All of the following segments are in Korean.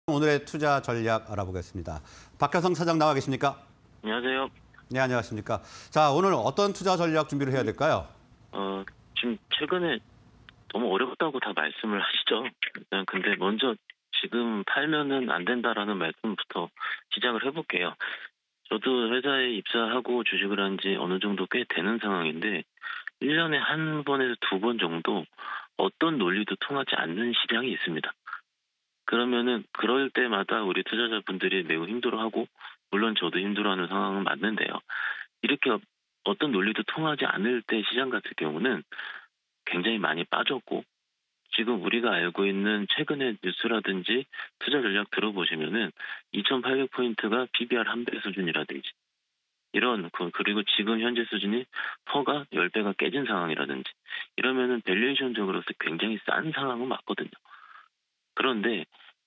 오늘의 투자 전략 알아보겠습니다. 박효성 차장 나와 계십니까? 안녕하세요. 네, 안녕하십니까. 자, 오늘 어떤 투자 전략 준비를 해야 될까요? 지금 최근에 너무 어렵다고 다 말씀을 하시죠. 근데 먼저 지금 팔면은 안 된다라는 말씀부터 시작을 해볼게요. 저도 회사에 입사하고 주식을 한 지 어느 정도 꽤 되는 상황인데 1년에 한 번에서 두 번 정도 어떤 논리도 통하지 않는 시장이 있습니다. 그러면은 그럴 때마다 우리 투자자분들이 매우 힘들어하고 물론 저도 힘들어하는 상황은 맞는데요. 이렇게 어떤 논리도 통하지 않을 때 시장 같은 경우는 굉장히 많이 빠졌고 지금 우리가 알고 있는 최근의 뉴스라든지 투자 전략 들어보시면은 2,800포인트가 PBR 1배 수준이라든지 이런 그리고 지금 현재 수준이 퍼가 10배가 깨진 상황이라든지 이러면은 밸류에이션적으로서 굉장히 싼 상황은 맞거든요. 그런데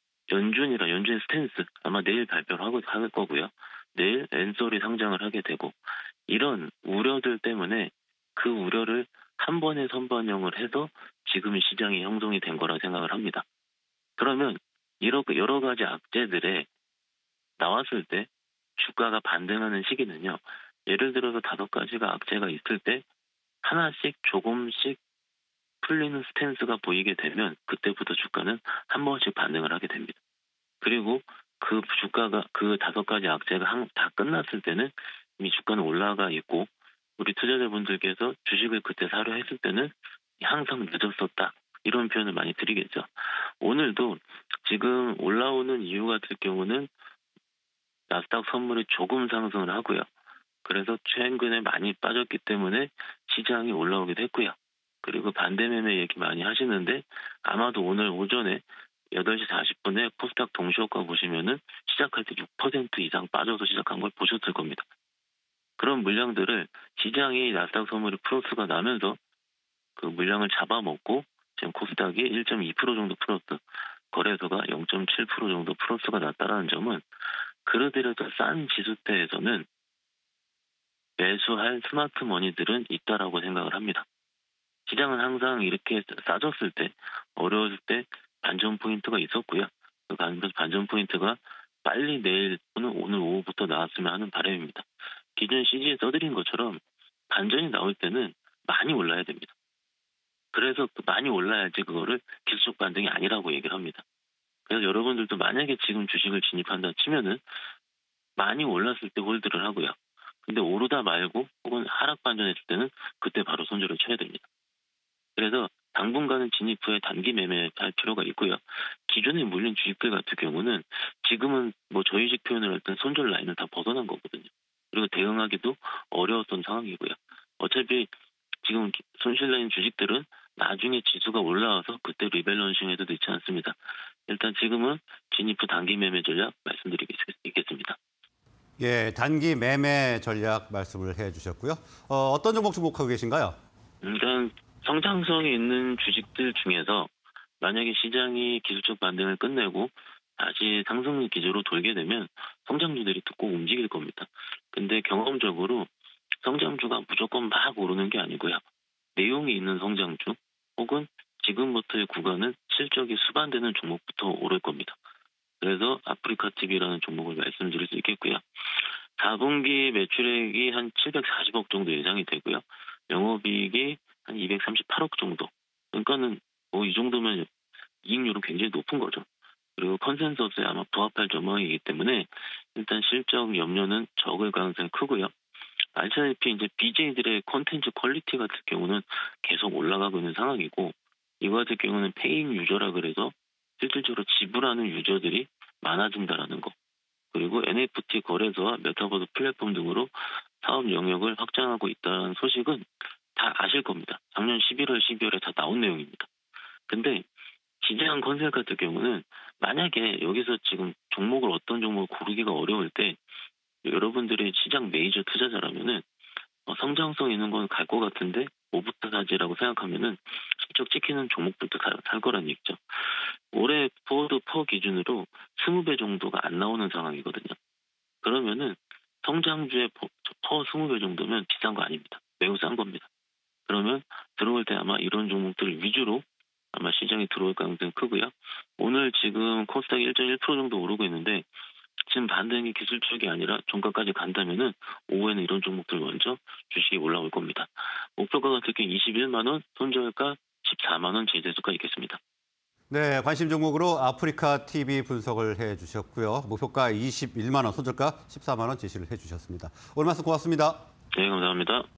연준의 스탠스 아마 내일 발표를 할 거고요. 내일 엔솔이 상장을 하게 되고 이런 우려들 때문에 그 우려를 한 번에 선반영을 해서 지금 시장이 형성이 된 거라 생각을 합니다. 그러면 여러 가지 악재들에 나왔을 때 주가가 반등하는 시기는요. 예를 들어서 5가지가 악재가 있을 때 하나씩 조금씩 풀리는 스탠스가 보이게 되면 그때부터 주가는 한 번씩 반등을 하게 됩니다. 그리고 그 주가가 그 5가지 악재가 다 끝났을 때는 이미 주가는 올라가 있고 우리 투자자분들께서 주식을 그때 사려 했을 때는 항상 늦었었다. 이런 표현을 많이 드리겠죠. 오늘도 지금 올라오는 이유 같은 경우는 나스닥 선물이 조금 상승을 하고요. 그래서 최근에 많이 빠졌기 때문에 시장이 올라오기도 했고요. 그리고 반대 매매 얘기 많이 하시는데 아마도 오늘 오전에 8시 40분에 코스닥 동시효과 보시면은 시작할 때 6% 이상 빠져서 시작한 걸 보셨을 겁니다. 그런 물량들을 시장이 나스닥 선물이 플러스가 나면서 그 물량을 잡아먹고 지금 코스닥이 1.2% 정도 플러스, 거래소가 0.7% 정도 플러스가 났다라는 점은 그러더라도 싼 지수대에서는 매수할 스마트 머니들은 있다라고 생각을 합니다. 시장은 항상 이렇게 싸졌을 때, 어려웠을 때 반전 포인트가 있었고요. 그 반전 포인트가 빨리 내일 또는 오늘 오후부터 나왔으면 하는 바람입니다. 기존 CG에 써드린 것처럼 반전이 나올 때는 많이 올라야 됩니다. 그래서 많이 올라야지 그거를 기술적 반등이 아니라고 얘기를 합니다. 그래서 여러분들도 만약에 지금 주식을 진입한다 치면은 많이 올랐을 때 홀드를 하고요. 근데 오르다 말고 혹은 하락 반전했을 때는 그때 바로 손절을 쳐야 됩니다. 그래서 당분간은 진입 후에 단기 매매할 필요가 있고요. 기존에 물린 주식들 같은 경우는 지금은 뭐 저희식 표현을 할 때 손절 라인을 다 벗어난 거거든요. 그리고 대응하기도 어려웠던 상황이고요. 어차피 지금 손실나는 주식들은 나중에 지수가 올라와서 그때 리밸런싱 해도 늦지 않습니다. 일단 지금은 진입 후 단기 매매 전략 말씀드리겠습니다. 예, 단기 매매 전략 말씀을 해주셨고요. 어떤 종목 주목하고 계신가요? 일단 성장성이 있는 주식들 중에서 만약에 시장이 기술적 반등을 끝내고 다시 상승 기조로 돌게 되면 성장주들이 꼭 움직일 겁니다. 근데 경험적으로 성장주가 무조건 막 오르는 게 아니고요. 내용이 있는 성장주 혹은 지금부터의 구간은 실적이 수반되는 종목부터 오를 겁니다. 그래서 아프리카TV라는 종목을 말씀드릴 수 있겠고요. 4분기 매출액이 한 740억 정도 예상이 되고요. 영업이익이 한 238억 정도. 그러니까는 뭐 이 정도면 이익률은 굉장히 높은 거죠. 그리고 컨센서스에 아마 부합할 전망이기 때문에 일단 실적 염려는 적을 가능성이 크고요. 알차피 이제 BJ들의 콘텐츠 퀄리티 같은 경우는 계속 올라가고 있는 상황이고 이거 같은 경우는 페이잉 유저라 그래서 실질적으로 지불하는 유저들이 많아진다라는 거. 그리고 NFT 거래소와 메타버스 플랫폼 등으로 사업 영역을 확장하고 있다는 소식은 다 아실 겁니다. 작년 11월, 12월에 다 나온 내용입니다. 근데 시장 컨셉 같은 경우는 만약에 여기서 지금 어떤 종목을 고르기가 어려울 때 여러분들이 시장 메이저 투자자라면은 성장성 있는 건 갈 것 같은데 뭐부터 사지라고 생각하면은 실적 찍히는 종목부터 살 거란 얘기죠. 올해 포워드 퍼 기준으로 20배 정도가 안 나오는 상황이거든요. 그러면은 성장주의 퍼 20배 정도면 비싼 거 아닙니다. 매우 싼 겁니다. 그러면 들어올 때 아마 이런 종목들을 위주로 아마 시장에 들어올 가능성이 크고요. 오늘 지금 코스닥 1.1% 정도 오르고 있는데 지금 반등이 기술적이 아니라 종가까지 간다면은 오후에는 이런 종목들 먼저 주식이 올라올 겁니다. 목표가가 특히 21만 원, 손절가 14만 원 제재수가 있겠습니다. 네, 관심 종목으로 아프리카 TV 분석을 해주셨고요. 목표가 21만 원, 손절가 14만 원 제시를 해주셨습니다. 오늘 말씀 고맙습니다. 네, 감사합니다.